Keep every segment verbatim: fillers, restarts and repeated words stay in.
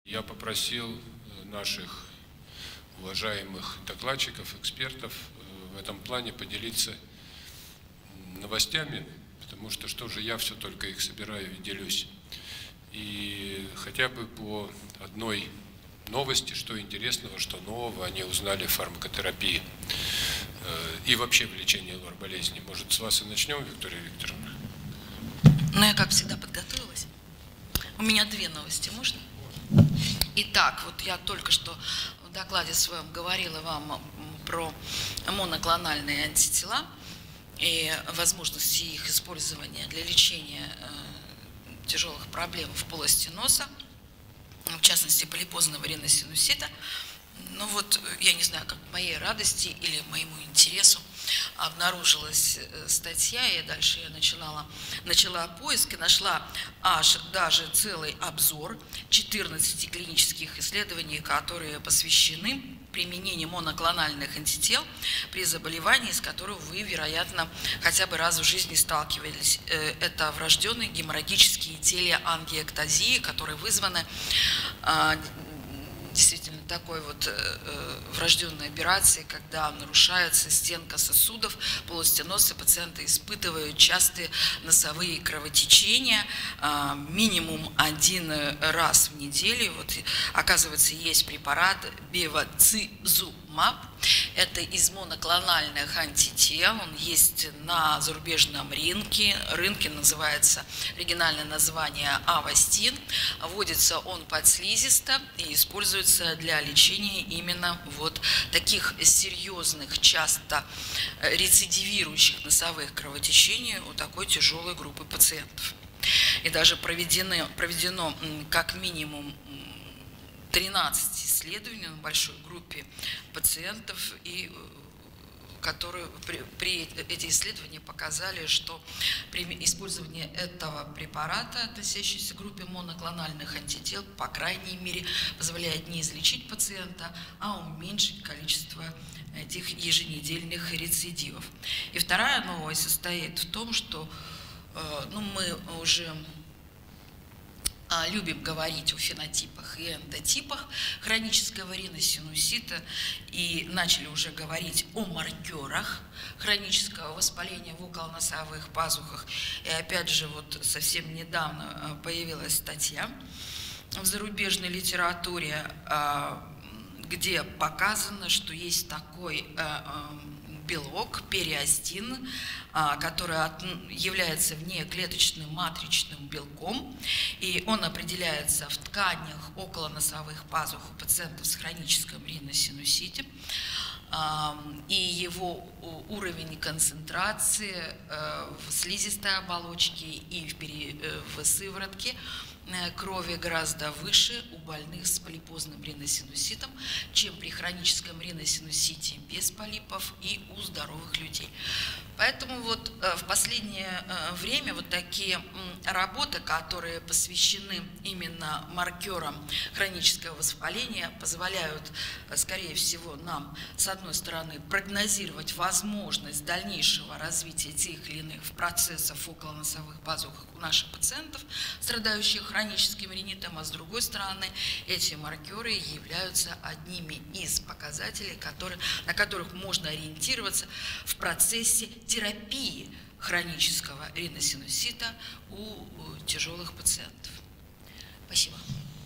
Я попросил наших уважаемых докладчиков, экспертов в этом плане поделиться новостями, потому что что же я все только их собираю и делюсь. И хотя бы по одной новости, что интересного, что нового они узнали в фармакотерапии и вообще в лечении лор-болезни. Может, с вас и начнем, Виктория Викторовна? Ну, я, как всегда, подготовилась. У меня две новости, можно? Итак, вот я только что в докладе своем говорила вам про моноклональные антитела и возможности их использования для лечения тяжелых проблем в полости носа, в частности, полипозного риносинусита. Ну вот, я не знаю, как к моей радости или моему интересу обнаружилась статья, и дальше я начала, начала поиск и нашла аж даже целый обзор четырнадцати клинических исследований, которые посвящены применению моноклональных антител при заболевании, с которым вы, вероятно, хотя бы раз в жизни сталкивались. Это врожденные геморрагические телеангиэктазии, которые вызваны действительно такой вот э, врожденной операции, когда нарушается стенка сосудов полости носа, пациенты испытывают частые носовые кровотечения э, минимум один раз в неделю. Вот, оказывается, есть препарат бевацизумаб. Это из моноклональных антител, он есть на зарубежном рынке, рынке называется, оригинальное название Авастин, вводится он подслизисто и используется для лечения именно вот таких серьезных, часто рецидивирующих носовых кровотечений у такой тяжелой группы пациентов. И даже проведено, проведено как минимум тринадцать исследований на большой группе пациентов, и которые при, при эти исследования показали, что при использовании этого препарата, относящегося к группе моноклональных антител, по крайней мере, позволяет не излечить пациента, а уменьшить количество этих еженедельных рецидивов. И вторая новость состоит в том, что ну, мы уже любим говорить о фенотипах и эндотипах хронического риносинусита и начали уже говорить о маркерах хронического воспаления в околоносовых пазухах. И опять же, вот совсем недавно появилась статья в зарубежной литературе, где показано, что есть такой белок, периостин, который является внеклеточным матричным белком, и он определяется в тканях околоносовых пазух у пациентов с хроническим риносинуситом, и его уровень концентрации в слизистой оболочке и в сыворотке крови гораздо выше у больных с полипозным риносинуситом, чем при хроническом риносинусите без полипов и у здоровых людей. Поэтому вот в последнее время вот такие работы, которые посвящены именно маркерам хронического воспаления, позволяют, скорее всего, нам, с одной стороны, прогнозировать возможность дальнейшего развития тех или иных процессов около носовых пазух у наших пациентов, страдающих хроническим ринитом, а с другой стороны, эти маркеры являются одними из показателей, которые, на которых можно ориентироваться в процессе терапии хронического риносинусита у тяжелых пациентов. Спасибо.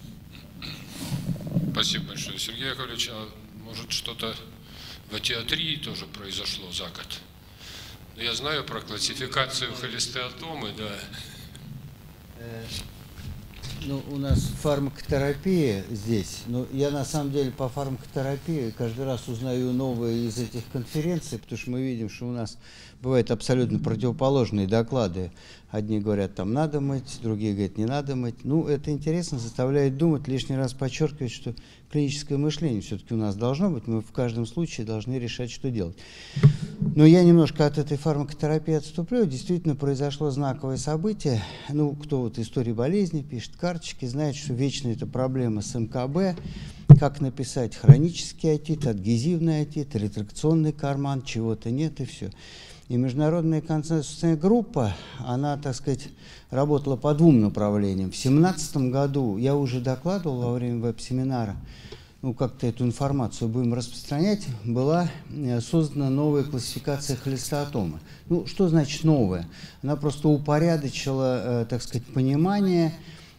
Спасибо большое, Сергей Яковлевич. А может, что-то в атиатрии тоже произошло за год? Я знаю про классификацию холестеатомы, да. Ну, у нас фармакотерапия здесь. Но я на самом деле по фармакотерапии каждый раз узнаю новые из этих конференций, потому что мы видим, что у нас бывают абсолютно противоположные доклады. Одни говорят, там надо мыть, другие говорят, не надо мыть. Ну, это интересно, заставляет думать, лишний раз подчеркивать, что клиническое мышление все-таки у нас должно быть. Мы в каждом случае должны решать, что делать. Но я немножко от этой фармакотерапии отступлю. Действительно произошло знаковое событие. Ну, кто вот истории болезни пишет карточки, знает, что вечно это проблема с эм ка бэ. Как написать хронический отит, адгезивный отит, ретракционный карман, чего-то нет и все. И международная консенсусная группа, она, так сказать, работала по двум направлениям. В две тысячи семнадцатом году я уже докладывал во время веб-семинара, ну, как-то эту информацию будем распространять, была создана новая классификация холестоатомы. Ну, что значит новая? Она просто упорядочила, так сказать, понимание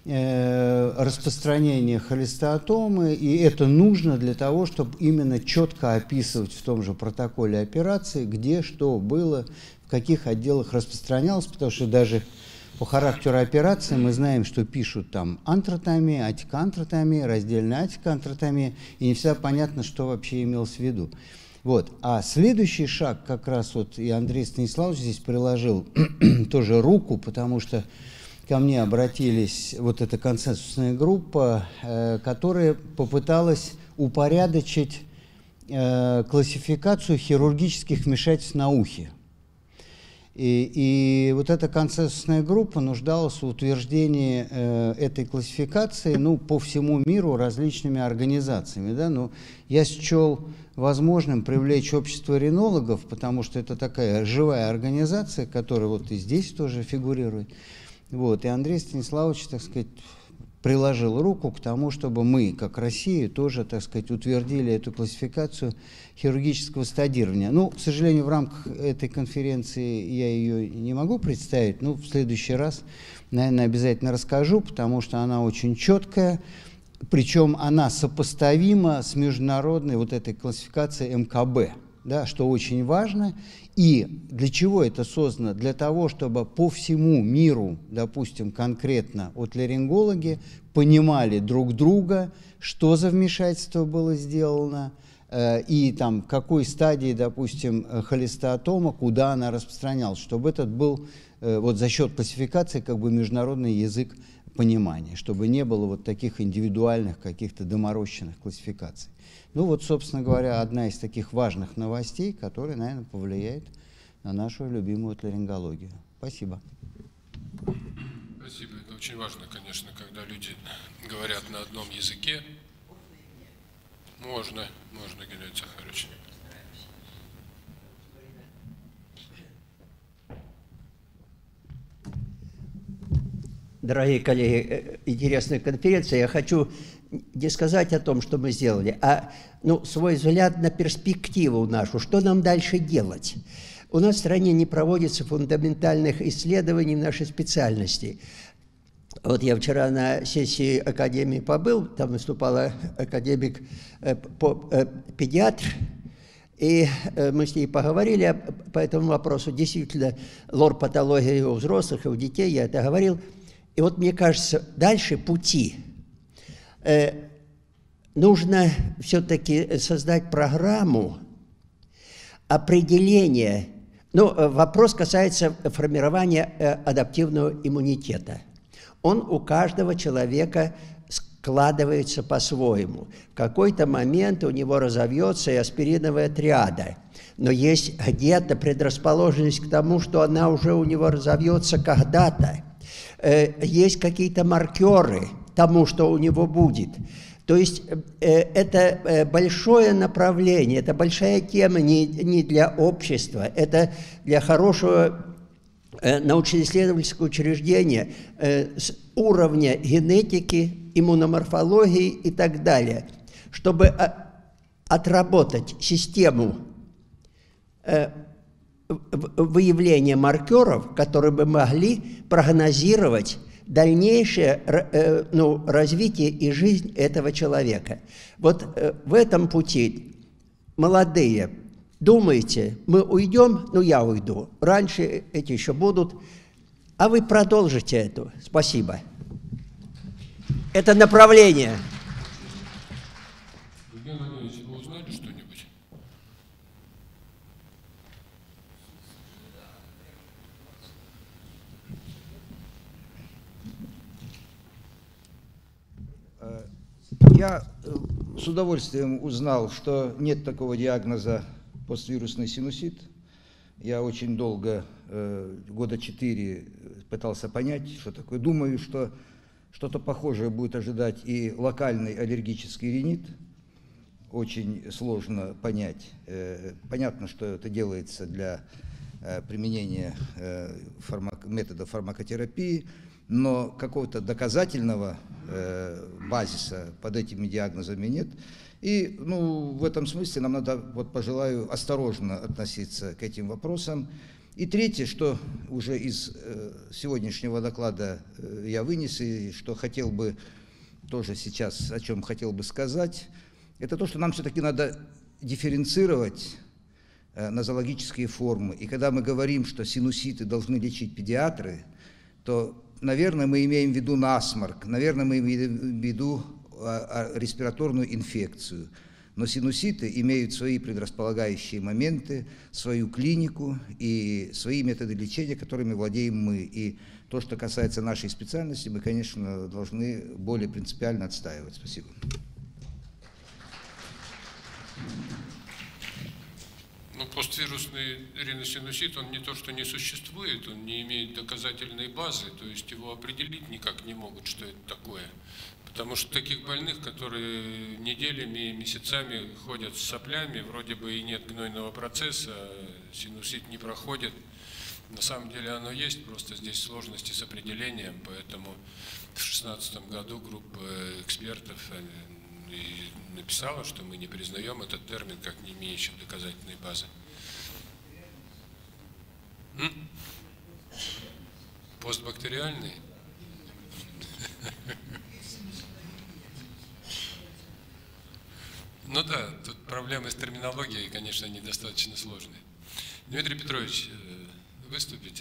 распространения холестоатомы, и это нужно для того, чтобы именно четко описывать в том же протоколе операции, где что было, в каких отделах распространялось, потому что даже по характеру операции мы знаем, что пишут там антротомия, атикоантротомия, раздельная атикоантротомия, и не всегда понятно, что вообще имелось в виду. Вот. А следующий шаг, как раз вот и Андрей Станиславович здесь приложил тоже руку, потому что ко мне обратились вот эта консенсусная группа, э, которая попыталась упорядочить э, классификацию хирургических вмешательств на ухе. И, и вот эта консенсусная группа нуждалась в утверждении э, этой классификации, ну, по всему миру различными организациями. Да? Ну, я счел возможным привлечь общество ринологов, потому что это такая живая организация, которая вот и здесь тоже фигурирует. Вот, и Андрей Станиславович, так сказать, приложил руку к тому, чтобы мы, как Россия, тоже, так сказать, утвердили эту классификацию хирургического стадирования. Ну, к сожалению, в рамках этой конференции я ее не могу представить, но в следующий раз, наверное, обязательно расскажу, потому что она очень четкая, причем она сопоставима с международной вот этой классификацией эм ка бэ. Да, что очень важно. И для чего это создано? Для того, чтобы по всему миру, допустим, конкретно отоларингологи понимали друг друга, что за вмешательство было сделано, э, и там, в какой стадии, допустим, холестоатома, куда она распространялась, чтобы этот был э, вот за счет классификации как бы международный язык понимания, чтобы не было вот таких индивидуальных каких-то доморощенных классификаций. Ну вот, собственно говоря, одна из таких важных новостей, которая, наверное, повлияет на нашу любимую отоларингологию. Спасибо. Спасибо. Это очень важно, конечно, когда люди говорят на одном языке. Можно, можно, Геннадий Захарович. Дорогие коллеги, интересная конференция. Я хочу не сказать о том, что мы сделали, а ну, свой взгляд на перспективу нашу, что нам дальше делать. У нас в стране не проводится фундаментальных исследований в нашей специальности. Вот я вчера на сессии Академии побыл, там выступала академик э, по, э, педиатр, и э, мы с ней поговорили по этому вопросу. Действительно, лор-патология у взрослых и у детей, я это говорил. И вот мне кажется, дальше пути. Э, нужно все-таки создать программу определения. Ну, вопрос касается формирования э, адаптивного иммунитета. Он у каждого человека складывается по-своему. В какой-то момент у него разовьется и аспириновая триада. Но есть где-то предрасположенность к тому, что она уже у него разовьется когда-то. Есть какие-то маркеры тому, что у него будет. То есть это большое направление, это большая тема не, не для общества, это для хорошего научно-исследовательского учреждения с уровня генетики, иммуноморфологии и так далее, чтобы отработать систему выявления маркеров, которые бы могли прогнозировать дальнейшее ну, развитие и жизнь этого человека. Вот в этом пути молодые, думаете, мы уйдем, ну я уйду, раньше эти еще будут, а вы продолжите это. Спасибо. Это направление. Евгений Владимирович, вы узнали что-нибудь? Я с удовольствием узнал, что нет такого диагноза поствирусный синусит. Я очень долго, года четыре, пытался понять, что такое. Думаю, что что-то похожее будет ожидать и локальный аллергический ринит. Очень сложно понять. Понятно, что это делается для применения метода фармакотерапии, но какого-то доказательного базиса под этими диагнозами нет. И ну, в этом смысле нам надо, вот пожелаю, осторожно относиться к этим вопросам. И третье, что уже из сегодняшнего доклада я вынес, и что хотел бы тоже сейчас, о чем хотел бы сказать, это то, что нам все-таки надо дифференцировать нозологические формы. И когда мы говорим, что синуситы должны лечить педиатры, то, наверное, мы имеем в виду насморк, наверное, мы имеем в виду респираторную инфекцию. Но синуситы имеют свои предрасполагающие моменты, свою клинику и свои методы лечения, которыми владеем мы. И то, что касается нашей специальности, мы, конечно, должны более принципиально отстаивать. Спасибо. Ну, поствирусный риносинусит, он не то, что не существует, он не имеет доказательной базы, то есть его определить никак не могут, что это такое. Потому что таких больных, которые неделями и месяцами ходят с соплями, вроде бы и нет гнойного процесса, синусит не проходит. На самом деле оно есть, просто здесь сложности с определением, поэтому в две тысячи шестнадцатом году группа экспертов и написала, что мы не признаем этот термин как не имеющий доказательной базы. М? Постбактериальный? Ну да, тут проблемы с терминологией, конечно, недостаточно сложные. Дмитрий Петрович, выступите.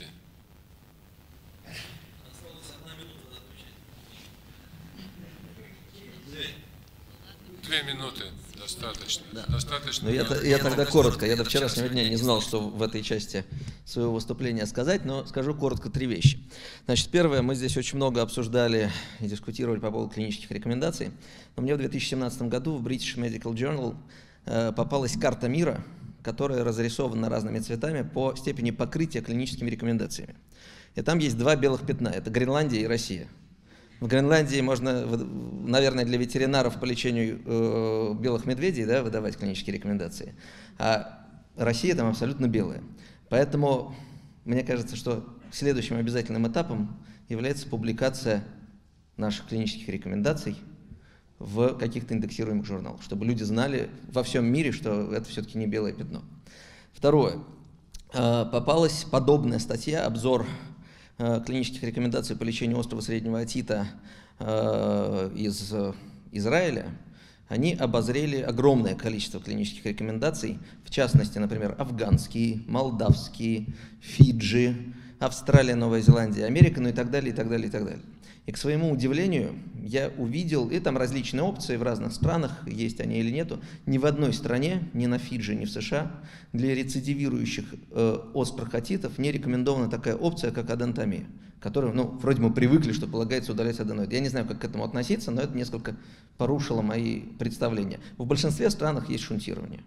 Две минуты достаточно. Да. достаточно. Но я, я тогда коротко. Я до вчерашнего дня не знал, что в этой части своего выступления сказать, но скажу коротко три вещи. Значит, первое, мы здесь очень много обсуждали и дискутировали по поводу клинических рекомендаций. Но мне в две тысячи семнадцатом году в British Medical Journal э, попалась карта мира, которая разрисована разными цветами по степени покрытия клиническими рекомендациями. И там есть два белых пятна. Это Гренландия и Россия. В Гренландии можно, наверное, для ветеринаров по лечению э, белых медведей, да, выдавать клинические рекомендации, а Россия там абсолютно белая. Поэтому мне кажется, что следующим обязательным этапом является публикация наших клинических рекомендаций в каких-то индексируемых журналах, чтобы люди знали во всем мире, что это все-таки не белое пятно. Второе. Э, попалась подобная статья, обзор клинических рекомендаций по лечению острого среднего отита э, из Израиля. Они обозрели огромное количество клинических рекомендаций, в частности, например, афганские, молдавские, Фиджи, Австралия, Новая Зеландия, Америка, ну и так далее, и так далее, и так далее. И, к своему удивлению, я увидел, и там различные опции в разных странах, есть они или нету, ни в одной стране, ни на Фиджи, ни в США, для рецидивирующих э, острых отитов не рекомендована такая опция, как адентомия, которую, ну, вроде мы привыкли, что полагается удалять аденоид. Я не знаю, как к этому относиться, но это несколько порушило мои представления. В большинстве странах есть шунтирование.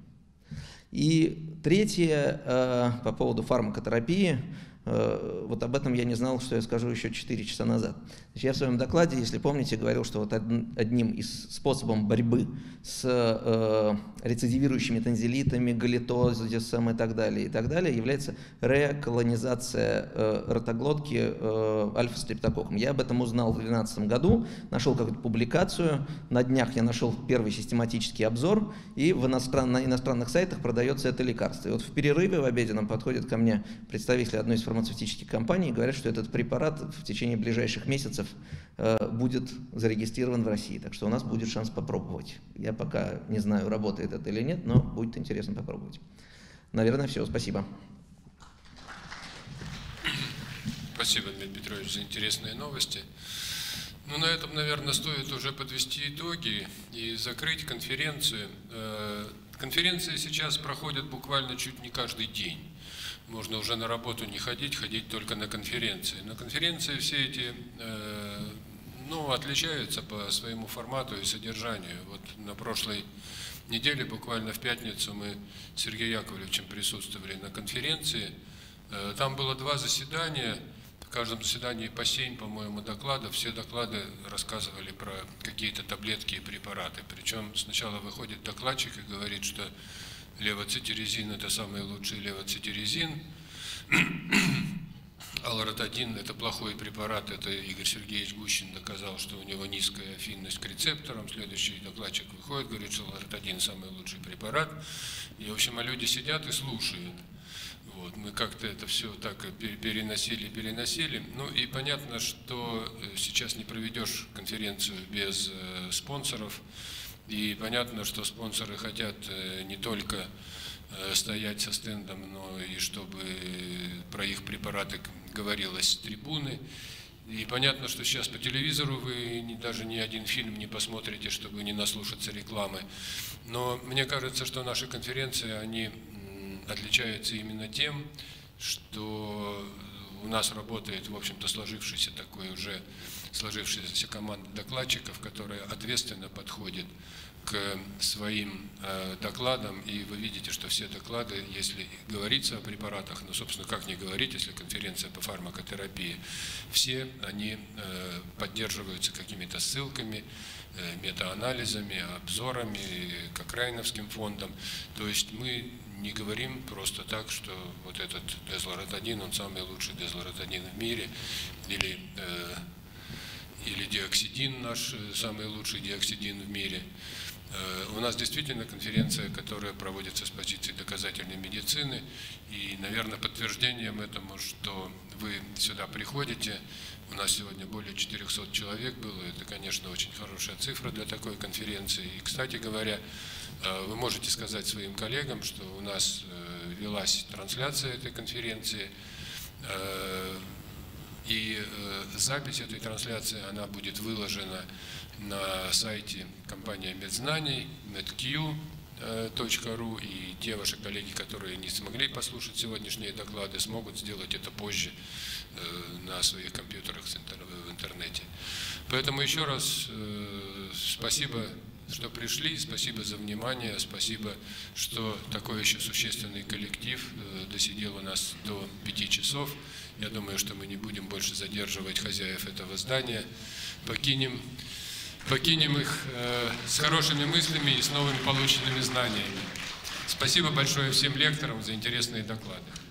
И третье, э, по поводу фармакотерапии. Вот об этом я не знал, что я скажу еще четыре часа назад. Значит, я в своем докладе, если помните, говорил, что вот одним из способов борьбы с э, рецидивирующими танзелитами, галитозисом и так далее, и так далее, является реколонизация э, ротоглотки э, альфа-стрептококком. Я об этом узнал в две тысячи двенадцатом году, нашел какую-то публикацию, на днях я нашел первый систематический обзор, и в иностран... на иностранных сайтах продается это лекарство. И вот в перерыве в обеденном подходит ко мне представитель одной из фармацевтических компаний и говорят, что этот препарат в течение ближайших месяцев э, будет зарегистрирован в России. Так что у нас будет шанс попробовать. Я пока не знаю, работает это или нет, но будет интересно попробовать. Наверное, все. Спасибо. Спасибо, Дмитрий Петрович, за интересные новости. Ну, на этом, наверное, стоит уже подвести итоги и закрыть конференцию. Конференции сейчас проходят буквально чуть не каждый день. Можно уже на работу не ходить, ходить только на конференции. Но конференции все эти ну, отличаются по своему формату и содержанию. Вот на прошлой неделе, буквально в пятницу, мы с Сергеем Яковлевичем присутствовали на конференции. Там было два заседания. В каждом заседании по семь, по-моему, докладов. Все доклады рассказывали про какие-то таблетки и препараты. Причем сначала выходит докладчик и говорит, что левоцитирезин – это самый лучший левоцитирезин. Аллоротадин – это плохой препарат, это Игорь Сергеевич Гущин доказал, что у него низкая афинность к рецепторам. Следующий докладчик выходит, говорит, что аллоротадин – самый лучший препарат. И, в общем, а люди сидят и слушают. Вот, мы как-то это все так переносили, переносили. Ну и понятно, что сейчас не проведешь конференцию без спонсоров. И понятно, что спонсоры хотят не только стоять со стендом, но и чтобы про их препараты говорилось с трибуны. И понятно, что сейчас по телевизору вы даже ни один фильм не посмотрите, чтобы не наслушаться рекламы. Но мне кажется, что наши конференции, они отличаются именно тем, что у нас работает, в общем-то, сложившаяся такой уже сложившаяся команда докладчиков, которая ответственно подходит к своим э, докладам, и вы видите, что все доклады, если говорится о препаратах, ну, собственно, как не говорить, если конференция по фармакотерапии, все они э, поддерживаются какими-то ссылками, э, метаанализами, обзорами, Кокрайновским фондом. То есть мы не говорим просто так, что вот этот дезлоротадин, он самый лучший дезлоротадин в мире, или, э, или диоксидин наш, самый лучший диоксидин в мире. У нас действительно конференция, которая проводится с позиции доказательной медицины, и, наверное, подтверждением этому, что вы сюда приходите, у нас сегодня более четырёхсот человек было, это, конечно, очень хорошая цифра для такой конференции. И, кстати говоря, вы можете сказать своим коллегам, что у нас велась трансляция этой конференции, и запись этой трансляции, она будет выложена на сайте компании Медзнаний, медкью точка ру, и те ваши коллеги, которые не смогли послушать сегодняшние доклады, смогут сделать это позже на своих компьютерах в интернете. Поэтому еще раз спасибо, что пришли, спасибо за внимание, спасибо, что такой еще существенный коллектив досидел у нас до пяти часов. Я думаю, что мы не будем больше задерживать хозяев этого здания, покинем Покинем их э, с хорошими мыслями и с новыми полученными знаниями. Спасибо большое всем лекторам за интересные доклады.